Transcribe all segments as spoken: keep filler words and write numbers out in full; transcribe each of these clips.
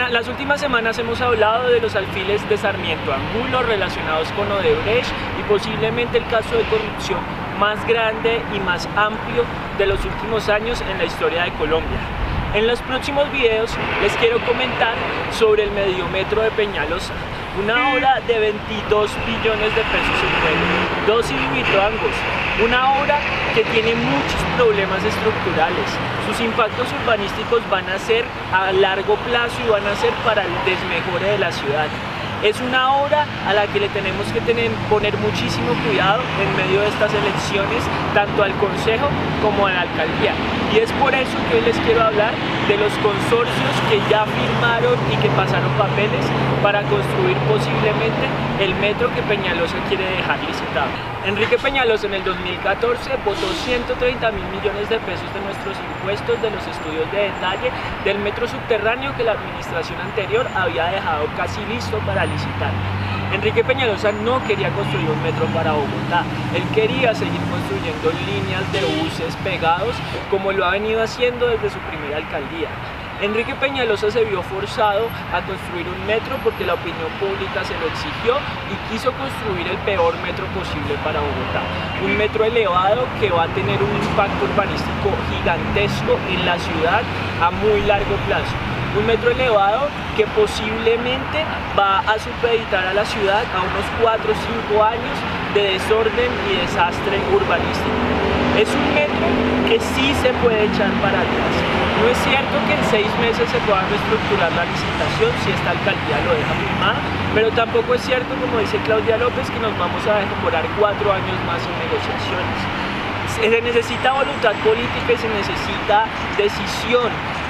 semana, las últimas semanas hemos hablado de los alfiles de Sarmiento Angulo relacionados con Odebrecht y posiblemente el caso de corrupción más grande y más amplio de los últimos años en la historia de Colombia. En los próximos videos les quiero comentar sobre el Mediometro de Peñalosa, una obra de veintidós billones de pesos en juego, dos hidroituangos, una obra que tiene muchos problemas estructurales. Sus impactos urbanísticos van a ser a largo plazo y van a ser para el desmejore de la ciudad. Es una obra a la que le tenemos que tener, poner muchísimo cuidado en medio de estas elecciones, tanto al Consejo como a la Alcaldía. Y es por eso que hoy les quiero hablar de los consorcios que ya firmaron y que pasaron papeles para construir posiblemente el metro que Peñalosa quiere dejar licitado. Enrique Peñalosa en el dos mil catorce votó ciento treinta mil millones de pesos de nuestros impuestos de los estudios de detalle del metro subterráneo que la administración anterior había dejado casi listo para licitar. Enrique Peñalosa no quería construir un metro para Bogotá, él quería seguir construyendo líneas de buses pegados como lo ha venido haciendo desde su primera alcaldía. Enrique Peñalosa se vio forzado a construir un metro porque la opinión pública se lo exigió y quiso construir el peor metro posible para Bogotá. Un metro elevado que va a tener un impacto urbanístico gigantesco en la ciudad a muy largo plazo. Un metro elevado que posiblemente va a supeditar a la ciudad a unos cuatro o cinco años de desorden y desastre urbanístico. Es un metro que sí se puede echar para atrás. No es cierto que en seis meses se pueda reestructurar la licitación si esta alcaldía lo deja firmada, pero tampoco es cierto, como dice Claudia López, que nos vamos a demorar cuatro años más en negociaciones. Se necesita voluntad política y se necesita decisión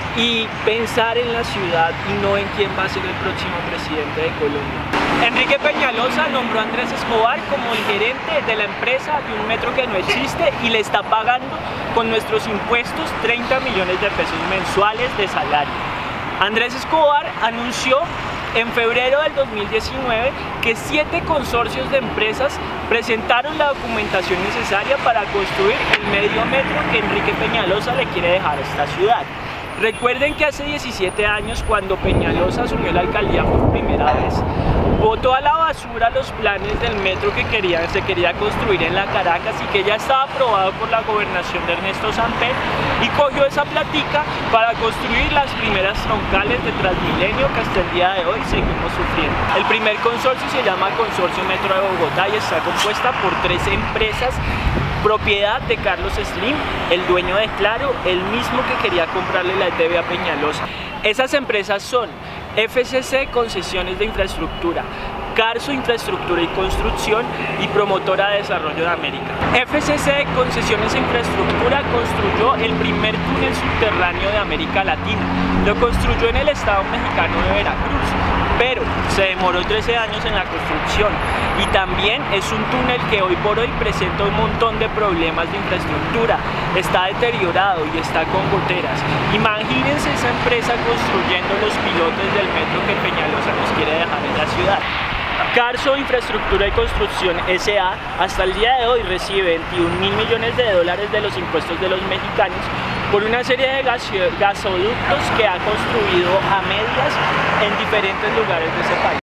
y pensar en la ciudad y no en quién va a ser el próximo presidente de Colombia. Enrique Peñalosa nombró a Andrés Escobar como el gerente de la empresa de un metro que no existe y le está pagando con nuestros impuestos treinta millones de pesos mensuales de salario. Andrés Escobar anunció en febrero del dos mil diecinueve que siete consorcios de empresas presentaron la documentación necesaria para construir el medio metro que Enrique Peñalosa le quiere dejar a esta ciudad. Recuerden que hace diecisiete años, cuando Peñalosa asumió la alcaldía por primera vez, botó a la basura los planes del metro que quería, se quería construir en la Caracas y que ya estaba aprobado por la gobernación de Ernesto Samper, y cogió esa platica para construir las primeras troncales de Transmilenio que hasta el día de hoy seguimos sufriendo. El primer consorcio se llama Consorcio Metro de Bogotá y está compuesta por tres empresas propiedad de Carlos Slim, el dueño de Claro, el mismo que quería comprarle la E T V a Peñalosa. Esas empresas son F C C Concesiones de Infraestructura, Carso Infraestructura y Construcción y Promotora de Desarrollo de América. F C C Concesiones de Infraestructura construyó el primer túnel subterráneo de América Latina. Lo construyó en el estado mexicano de Veracruz, pero se demoró trece años en la construcción y también es un túnel que hoy por hoy presenta un montón de problemas de infraestructura, está deteriorado y está con goteras. Imagínense esa empresa construyendo los pilotes del metro que Peñalosa nos quiere dejar en la ciudad. Carso Infraestructura y Construcción S A hasta el día de hoy recibe veintiún mil millones de dólares de los impuestos de los mexicanos por una serie de gasoductos que ha construido a medias en diferentes lugares de ese país.